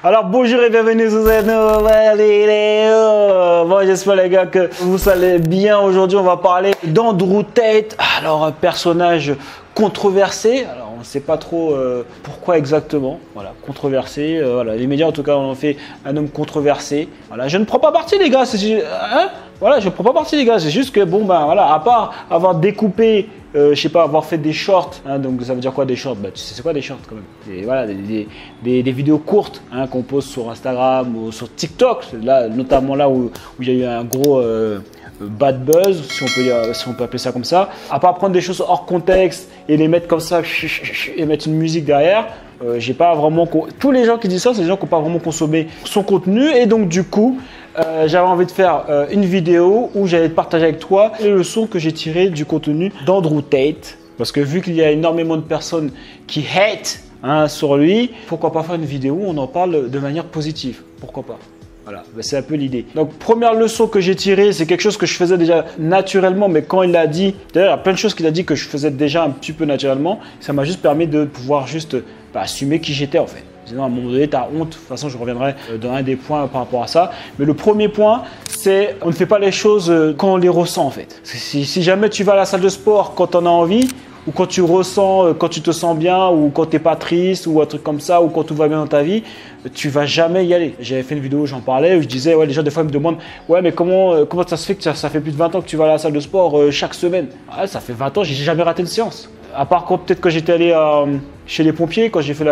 Alors bonjour et bienvenue sur cette nouvelle vidéo. Bon, j'espère les gars que vous allez bien. Aujourd'hui on va parler d'Andrew Tate. Alors personnage controversé. Alors on ne sait pas trop pourquoi exactement. Voilà, controversé. Voilà, les médias en tout cas on en fait un homme controversé. Voilà, je ne prends pas parti les gars. Voilà, je ne prends pas parti les gars. C'est juste que bon ben voilà, à part avoir découpé. Je sais pas, avoir fait des shorts, hein, donc ça veut dire quoi des shorts? Bah, tu sais c'est quoi des shorts quand même? Et voilà, des vidéos courtes hein, qu'on poste sur Instagram ou sur TikTok, là, notamment là où il y a eu un gros bad buzz, si on peut appeler ça comme ça. À part prendre des choses hors contexte et les mettre comme ça et mettre une musique derrière, j'ai pas vraiment. Tous les gens qui disent ça, c'est des gens qui n'ont pas vraiment consommé son contenu et donc du coup. J'avais envie de faire une vidéo où j'allais partager avec toi les leçons que j'ai tirées du contenu d'Andrew Tate. Parce que vu qu'il y a énormément de personnes qui hate hein, sur lui, pourquoi pas faire une vidéo où on en parle de manière positive? Pourquoi pas? Voilà, c'est un peu l'idée. Donc, première leçon que j'ai tirée, c'est quelque chose que je faisais déjà naturellement, mais quand il l'a dit, d'ailleurs, il y a plein de choses qu'il a dit que je faisais déjà un petit peu naturellement, ça m'a juste permis de pouvoir juste assumer qui j'étais en fait. Sinon, à un moment donné, tu as honte. De toute façon, je reviendrai dans un des points par rapport à ça. Mais le premier point, c'est on ne fait pas les choses quand on les ressent en fait. Si jamais tu vas à la salle de sport quand tu en as envie, ou quand tu ressens, quand tu te sens bien, ou quand tu n'es pas triste, ou un truc comme ça, ou quand tout va bien dans ta vie, tu vas jamais y aller. J'avais fait une vidéo où j'en parlais, où je disais, ouais, les gens des fois ils me demandent, ouais, mais comment ça se fait que ça fait plus de 20 ans que tu vas à la salle de sport chaque semaine? Ah, ça fait 20 ans, j'ai jamais raté une séance. À part peut-être que j'étais allé chez les pompiers, quand j'ai fait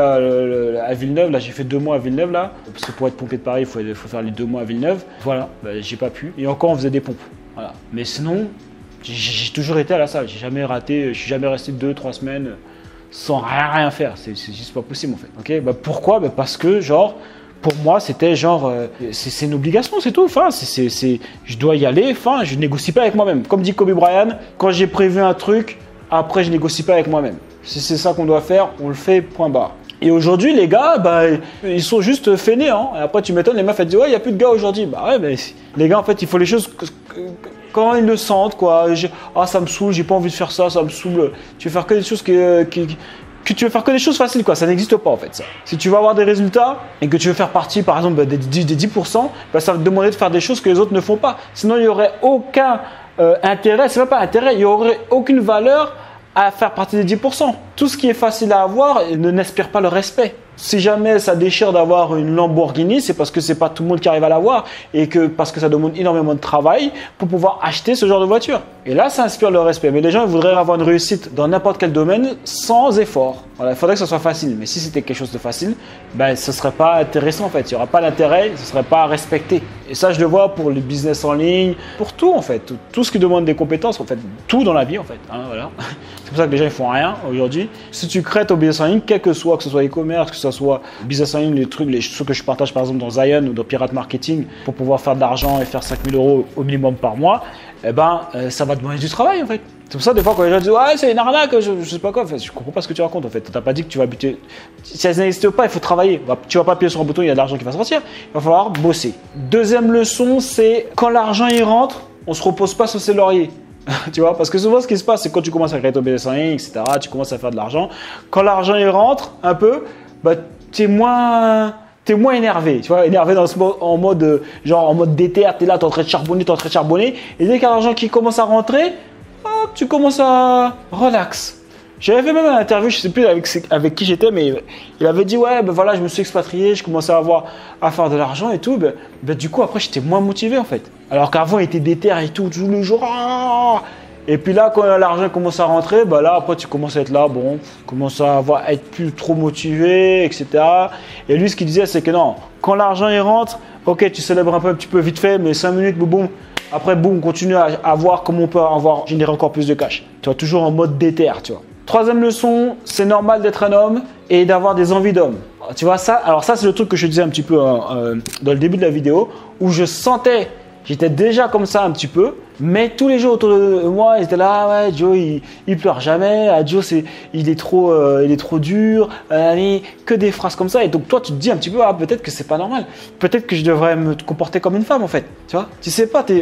à Villeneuve, là j'ai fait 2 mois à Villeneuve, là, parce que pour être pompier de Paris, il faut faire les 2 mois à Villeneuve. Voilà, j'ai pas pu. Et encore, on faisait des pompes. Voilà. Mais sinon, j'ai toujours été à la salle. J'ai jamais raté, je suis jamais resté 2-3 semaines sans rien faire. C'est juste pas possible en fait. Ok, pourquoi? Parce que genre. Pour moi, c'était genre, c'est une obligation, c'est tout. Enfin, je dois y aller. Enfin, je négocie pas avec moi-même. Comme dit Kobe Bryant, quand j'ai prévu un truc, après, je négocie pas avec moi-même. Si c'est ça qu'on doit faire, on le fait, point barre. Et aujourd'hui, les gars, ils sont juste fainéants. Et après, tu m'étonnes, les meufs, elles disent, ouais, il n'y a plus de gars aujourd'hui. Bah ouais, mais les gars, en fait, il faut les choses quand ils le sentent, quoi. Ah, ça me saoule, j'ai pas envie de faire ça, ça me saoule. Tu veux faire que des choses que tu veux faire que des choses faciles, quoi. Ça n'existe pas, en fait, ça. Si tu veux avoir des résultats et que tu veux faire partie, par exemple, des 10%, ça va te demander de faire des choses que les autres ne font pas. Sinon, il n'y aurait aucun intérêt, c'est même pas intérêt, il n'y aurait aucune valeur à faire partie des 10%. Tout ce qui est facile à avoir n'inspire pas le respect. Si jamais ça déchire d'avoir une Lamborghini, c'est parce que c'est pas tout le monde qui arrive à l'avoir et que parce que ça demande énormément de travail pour pouvoir acheter ce genre de voiture. Et là, ça inspire le respect. Mais les gens voudraient avoir une réussite dans n'importe quel domaine sans effort. Voilà, il faudrait que ça soit facile. Mais si c'était quelque chose de facile, ce serait pas intéressant en fait. Il n'y aura pas d'intérêt, ce serait pas respecté. Et ça, je le vois pour le business en ligne, pour tout en fait. Tout ce qui demande des compétences, en fait, tout dans la vie en fait. Hein, voilà. C'est pour ça que les gens ils font rien aujourd'hui. Si tu crées ton business en ligne, quel que ce soit e-commerce, que ce soit business en ligne, les choses que je partage par exemple dans Zion ou dans Pirate Marketing pour pouvoir faire de l'argent et faire 5 000 € au minimum par mois, ça va demander du travail en fait. C'est pour ça des fois quand les gens disent ouais c'est une arnaque, je sais pas quoi, en fait, je comprends pas ce que tu racontes en fait. T'as pas dit que tu vas buter. Si ça n'existe pas, il faut travailler. Tu vas pas appuyer sur un bouton, il y a de l'argent qui va sortir. Il va falloir bosser. Deuxième leçon, c'est quand l'argent y rentre, on se repose pas sur ses lauriers. Tu vois, parce que souvent ce qui se passe, c'est quand tu commences à créer ton business en ligne, etc., tu commences à faire de l'argent. Quand l'argent y rentre un peu, t'es moins énervé, tu vois, énervé en mode déter, t'es là, t'es en train de charbonner, et dès qu'il y a l'argent qui commence à rentrer, hop, tu commences à relax. J'avais fait même une interview, je sais plus avec qui j'étais, mais il avait dit ouais, voilà, je me suis expatrié, je commençais à faire de l'argent et tout, du coup après j'étais moins motivé en fait. Alors qu'avant il était déter et tout, tous les jours. Et puis là, quand l'argent commence à rentrer, là, après, tu commences à être là, bon, tu commences à être plus trop motivé, etc. Et lui, ce qu'il disait, c'est que non, quand l'argent il rentre, ok, tu célèbres un petit peu vite fait, mais 5 minutes, boum. Après, boum, continue à voir comment on peut générer encore plus de cash. Tu vois, toujours en mode déter, tu vois. Troisième leçon, c'est normal d'être un homme et d'avoir des envies d'homme. Tu vois ça? Alors ça, c'est le truc que je disais un petit peu dans le début de la vidéo, où je sentais. J'étais déjà comme ça un petit peu, mais tous les jours autour de moi, ils étaient là, ouais, Joe, il pleure jamais, Joe, il est trop dur, que des phrases comme ça. Et donc toi, tu te dis un petit peu, peut-être que c'est pas normal, peut-être que je devrais me comporter comme une femme en fait, tu vois. Tu sais pas,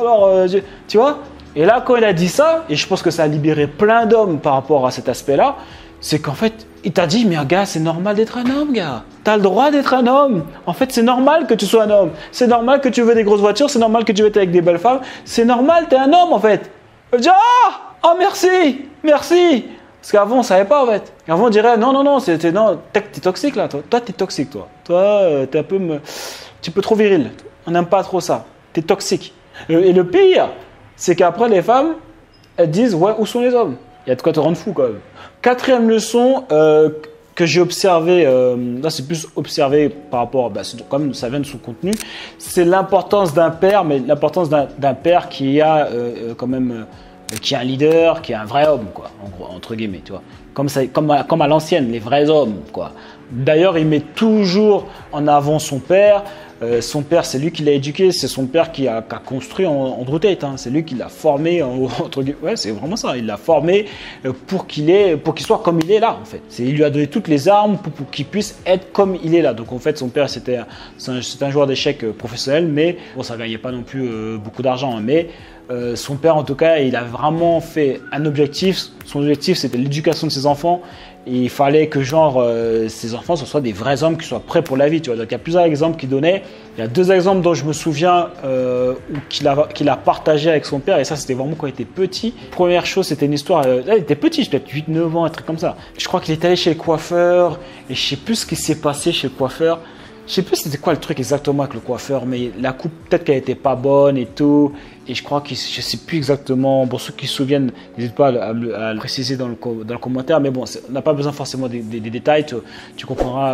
tu vois. Et là, quand il a dit ça, et je pense que ça a libéré plein d'hommes par rapport à cet aspect-là, c'est qu'en fait, Il t'a dit, mais gars, c'est normal d'être un homme, gars. T'as le droit d'être un homme. En fait, c'est normal que tu sois un homme. C'est normal que tu veux des grosses voitures. C'est normal que tu veux être avec des belles femmes. C'est normal, t'es un homme, en fait. Je dis, ah, merci, merci. Parce qu'avant, on ne savait pas, en fait. Avant, on dirait, non, t'es toxique, là. Toi, t'es toxique, toi. Toi, t'es un peu trop viril. On n'aime pas trop ça. T'es toxique. Et le pire, c'est qu'après, les femmes, elles disent, ouais, où sont les hommes? Il y a de quoi te rendre fou, quand même. Quatrième leçon que j'ai observé, là, c'est plus observé par rapport, comme ça vient de son contenu, c'est l'importance d'un père, mais l'importance d'un père qui a quand même... qui est un leader, qui est un vrai homme, quoi, entre guillemets, tu vois. Comme à l'ancienne, les vrais hommes, quoi. D'ailleurs, il met toujours en avant son père. Son père, c'est lui qui l'a éduqué, c'est son père qui a construit Andrew Tate, hein. C'est lui qui l'a formé, entre guillemets. Ouais, c'est vraiment ça. Il l'a formé pour qu'il soit comme il est là, en fait. Il lui a donné toutes les armes pour qu'il puisse être comme il est là. Donc, en fait, son père, c'était un joueur d'échecs professionnel, mais bon, ça ne gagnait pas non plus beaucoup d'argent, hein, mais son père, en tout cas, il a vraiment fait un objectif. Son objectif, c'était l'éducation de ses enfants. Et il fallait que ces enfants ce soient des vrais hommes qui soient prêts pour la vie. Tu vois. Donc, il y a plusieurs exemples qu'il donnait. Il y a 2 exemples dont je me souviens qu'il a partagé avec son père. Et ça, c'était vraiment quand il était petit. Première chose, c'était une histoire. Il était petit, peut-être 8-9 ans, un truc comme ça. Je crois qu'il est allé chez le coiffeur. Et je ne sais plus ce qui s'est passé chez le coiffeur. Je sais plus c'était quoi le truc exactement avec le coiffeur, mais la coupe, peut-être qu'elle était pas bonne et tout. Et je crois que je sais plus exactement. Pour ceux qui se souviennent, n'hésite pas à le préciser dans le commentaire. Mais bon, on n'a pas besoin forcément des détails. Tu comprendras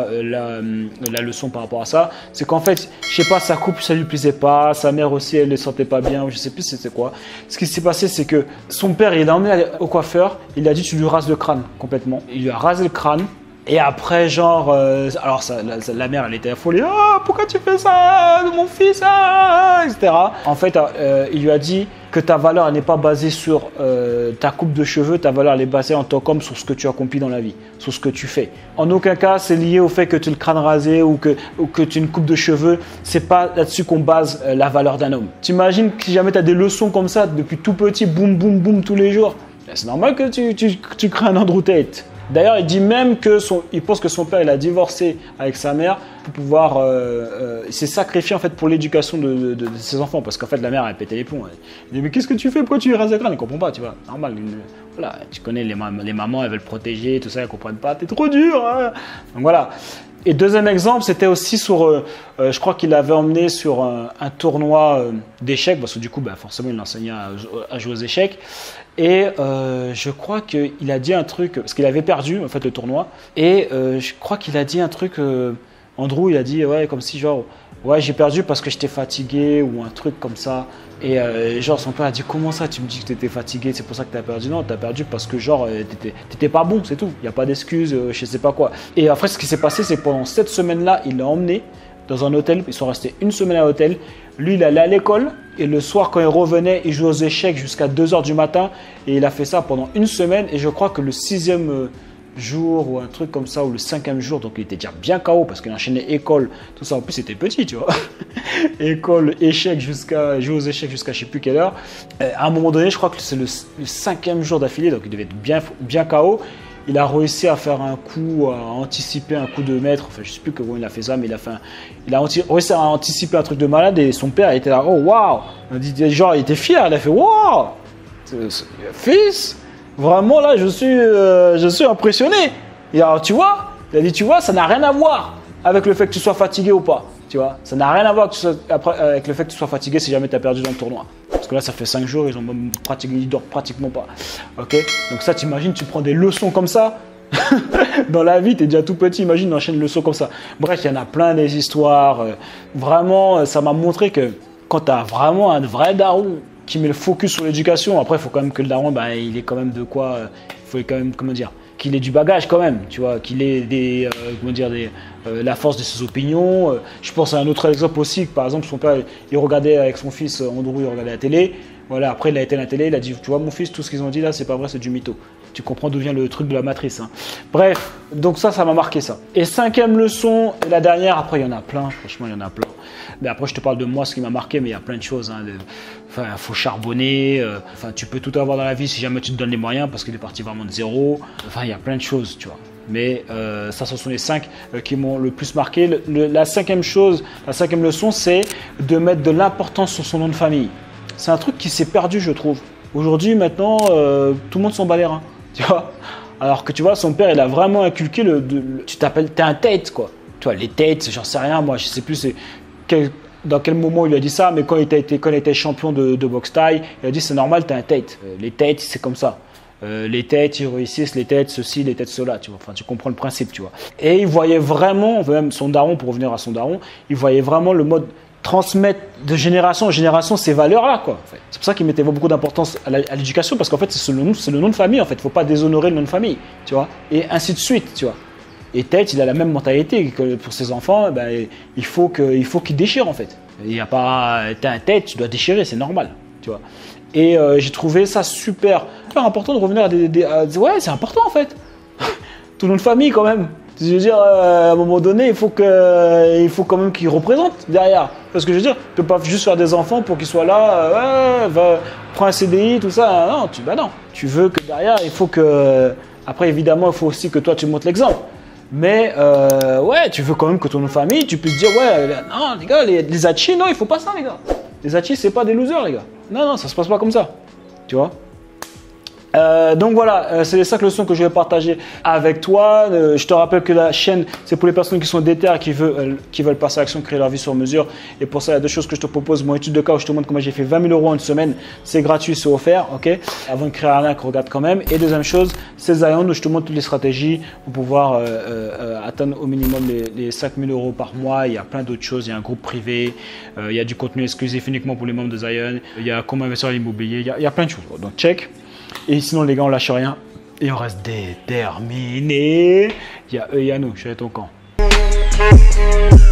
la leçon par rapport à ça. C'est qu'en fait, je sais pas, sa coupe, ça lui plaisait pas. Sa mère aussi, elle ne sentait pas bien. Je sais plus c'était quoi. Ce qui s'est passé, c'est que son père, il l'a emmené au coiffeur. Il lui a dit, tu lui rases le crâne complètement. Il lui a rasé le crâne. Et après, alors la mère, elle était affolée. Ah, pourquoi tu fais ça, mon fils, etc. En fait, il lui a dit que ta valeur n'est pas basée sur ta coupe de cheveux. Ta valeur, elle est basée en tant qu'homme sur ce que tu accomplis dans la vie, sur ce que tu fais. En aucun cas, c'est lié au fait que tu as le crâne rasé ou que tu as une coupe de cheveux. C'est pas là-dessus qu'on base la valeur d'un homme. T'imagines que si jamais tu as des leçons comme ça depuis tout petit, boum, boum, boum, tous les jours, c'est normal que tu crées un Andrew Tate. D'ailleurs, il dit même il pense que son père, il a divorcé avec sa mère pour pouvoir, il s'est sacrifié en fait pour l'éducation de ses enfants, parce qu'en fait la mère elle pétait les plombs. Il dit mais qu'est-ce que tu fais, pourquoi tu lui rases le crâne? Il comprend pas, tu vois, normal. Voilà, tu connais les mamans, elles veulent protéger, tout ça, elles comprennent pas, t'es trop dur. Hein. Donc voilà. Et deuxième exemple, c'était aussi sur, je crois qu'il l'avait emmené sur un tournoi d'échecs, parce que du coup, forcément, il l'enseignait à jouer aux échecs. Et je crois qu'il a dit un truc, parce qu'il avait perdu en fait le tournoi. Et je crois qu'il a dit un truc, Andrew, il a dit, ouais, comme si genre, ouais, j'ai perdu parce que j'étais fatigué ou un truc comme ça. Et son père a dit, comment ça, tu me dis que tu étais fatigué, c'est pour ça que tu as perdu? Non, tu as perdu parce que t'étais pas bon, c'est tout. Il n'y a pas d'excuse, je sais pas quoi. Et après, ce qui s'est passé, c'est que pendant cette semaine-là, il l'a emmené dans un hôtel. Ils sont restés une semaine à l'hôtel. Lui, il allait à l'école et le soir, quand il revenait, il jouait aux échecs jusqu'à 2h du matin. Et il a fait ça pendant une semaine. Et je crois que le 6e jour ou un truc comme ça, ou le 5e jour, donc il était déjà bien KO parce qu'il enchaînait école, tout ça. En plus, c'était petit, tu vois. École, échecs, jouer aux échecs jusqu'à je sais plus quelle heure. À un moment donné, je crois que c'est le 5e jour d'affilée, donc il devait être bien KO. Il a réussi à faire un coup, à anticiper un coup de maître. Enfin, je ne sais plus comment il a fait ça, mais il a réussi à anticiper un truc de malade. Et son père était là, oh waouh! Genre, il était fier. Il a fait waouh! Fils, vraiment là, je suis impressionné. Et alors, tu vois, il a dit, tu vois, ça n'a rien à voir avec le fait que tu sois fatigué ou pas. Tu vois, ça n'a rien à voir avec le fait que tu sois fatigué si jamais tu as perdu dans le tournoi. Parce que là, ça fait 5 jours, ils dorment pratiquement pas. Ok. Donc ça, t'imagines, tu prends des leçons comme ça. Dans la vie, tu es déjà tout petit, imagine, enchaîne une leçon comme ça. Bref, il y en a plein des histoires. Vraiment, ça m'a montré que quand tu as vraiment un vrai daron qui met le focus sur l'éducation, après, il faut quand même que le daron, il ait quand même de quoi, il faut quand même, comment dire, qu'il ait du bagage quand même, tu vois, qu'il ait la force de ses opinions. Je pense à un autre exemple aussi, que par exemple, son père, il regardait avec son fils Andrew, il regardait la télé. Voilà, après, il a éteint la télé, il a dit, tu vois, mon fils, tout ce qu'ils ont dit là, c'est pas vrai, c'est du mytho. Tu comprends d'où vient le truc de la matrice. Hein. Bref, donc ça m'a marqué ça. Et 5e leçon, et la dernière, après, il y en a plein, franchement, il y en a plein. Mais après, je te parle de moi, ce qui m'a marqué, mais il y a plein de choses. Hein, faut charbonner. Tu peux tout avoir dans la vie si jamais tu te donnes les moyens, parce qu'il est parti vraiment de zéro. Enfin, il y a plein de choses, tu vois. Mais ça, ce sont les 5 qui m'ont le plus marqué. La cinquième chose, la cinquième leçon, c'est de mettre de l'importance sur son nom de famille. C'est un truc qui s'est perdu, je trouve. Aujourd'hui, maintenant, tout le monde s'en bat les reins, tu vois. Alors que tu vois, son père, il a vraiment inculqué tu t'appelles, t'es un Tate, quoi. Tu vois, les Tates, j'en sais rien, moi, je sais plus dans quel moment il a dit ça, mais quand il était champion de boxe thaï, il a dit c'est normal, t'es un Tate. Les Tates, c'est comme ça. Les Tates, ils réussissent, les Tates, ceci, les Tates, cela, tu vois. Enfin, tu comprends le principe, tu vois. Et il voyait vraiment, même son daron, pour revenir à son daron, il voyait vraiment le mode transmettre de génération en génération ces valeurs-là, quoi. En fait. C'est pour ça qu'il mettait beaucoup d'importance à l'éducation, parce qu'en fait, c'est le nom de famille, en fait. Il ne faut pas déshonorer le nom de famille, tu vois. Et ainsi de suite, tu vois. Et Tate, il a la même mentalité que pour ses enfants, ben, il faut qu'il déchire, en fait. Il n'y a pas, t'es un Tate, tu dois déchirer, c'est normal, tu vois. Et j'ai trouvé ça super important de revenir à ouais, c'est important, en fait. Tout le nom de famille, quand même. Je veux dire, à un moment donné, il faut quand même qu'ils représentent derrière. Parce que je veux dire, tu ne peux pas juste faire des enfants pour qu'ils soient là, prends un CDI, tout ça. Non, non. Tu veux que derrière, il faut que. Après, évidemment, il faut aussi que toi, tu montres l'exemple. Mais, ouais, tu veux quand même que ton nom de famille, tu puisses dire, ouais, non, les gars, les Hachi, non, il ne faut pas ça, les gars. Les Hachi, c'est pas des losers, les gars. Non, ça se passe pas comme ça. Tu vois? Donc voilà, c'est les 5 leçons que je vais partager avec toi. Je te rappelle que la chaîne, c'est pour les personnes qui sont déter et qui veulent passer à l'action, créer leur vie sur mesure. Et pour ça, il y a 2 choses que je te propose. Mon étude de cas où je te montre comment j'ai fait 20 000 € en une semaine. C'est gratuit, c'est offert, ok? Avant de créer un arnaque, regarde quand même. Et deuxième chose, c'est Zion où je te montre toutes les stratégies pour pouvoir atteindre au minimum les 5 000 € par mois. Il y a plein d'autres choses. Il y a un groupe privé. Il y a du contenu exclusif uniquement pour les membres de Zion. Il y a comment investir dans l'immobilier. Il y a plein de choses. Donc check. Et sinon, les gars, on lâche rien et on reste déterminés. Il y a eux et il y a nous. Je suis à ton camp.